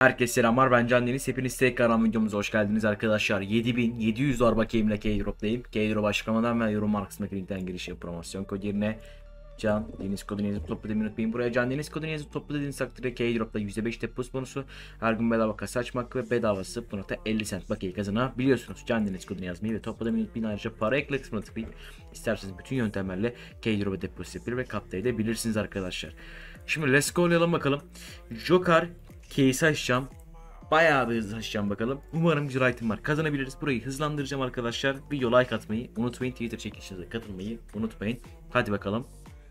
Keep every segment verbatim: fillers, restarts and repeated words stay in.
Herkese selamlar, ben Can Deniz. Hepiniz tekrar videomuza hoş geldiniz arkadaşlar. yedi bin yedi yüz dolar bakiyemle K-Drop'tayım. K-Drop açıklamadan ve yorum markasındaki linkten giriş yapıp promosyon kodu yerine Can Deniz kodunu yazıp topladığımı unutmayın. Buraya Can Deniz kodunu yazıp topladığınız takdirde K-Drop'ta yüzde beş depozit bonusu, her gün bedava kasa açmak ve bedava sıfır nokta elli cent bakiye kazanabiliyorsunuz. Can Deniz kodunu yazmayı ve topladığımı unutmayın. Ayrıca para ekle kısmına tıklayıp isterseniz bütün yöntemlerle K-Drop'a depozit yapabilir ve kapta edebilirsiniz arkadaşlar. Şimdi let's go oynayalım bakalım. Joker case açacağım. Bayağı bir hızlı açacağım bakalım. Umarım güzel item var. Kazanabiliriz. Burayı hızlandıracağım arkadaşlar. Video like atmayı unutmayın. Twitter çekilişinize katılmayı unutmayın. Hadi bakalım.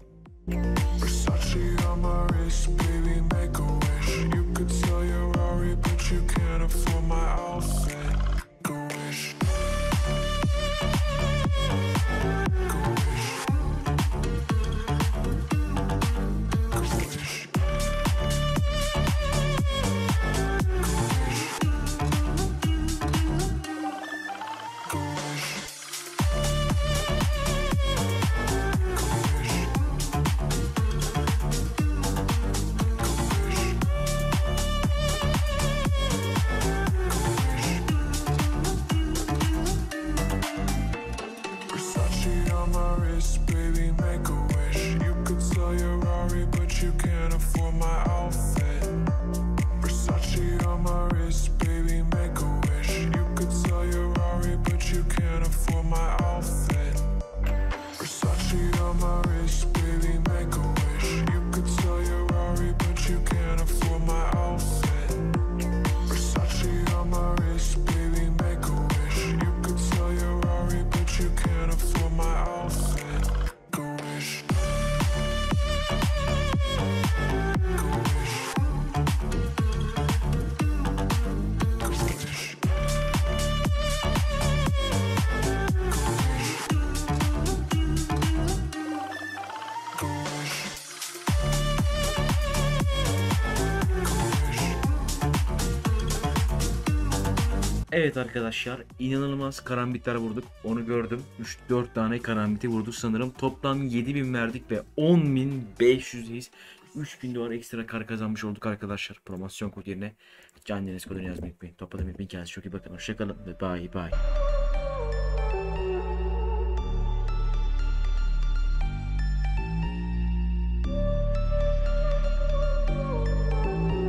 Evet arkadaşlar, inanılmaz karambitler vurduk, onu gördüm. üç dört tane karambiti vurdu sanırım. Toplam yedi bin verdik ve on bin beş yüz, üç bin dolar ekstra kar kazanmış olduk arkadaşlar. Promosyon kod yerine Can Deniz kodunu yazmayı unutmayın. Topladım, hepiniz kendinize çok iyi bakın. Hoşçakalın ve bye bye.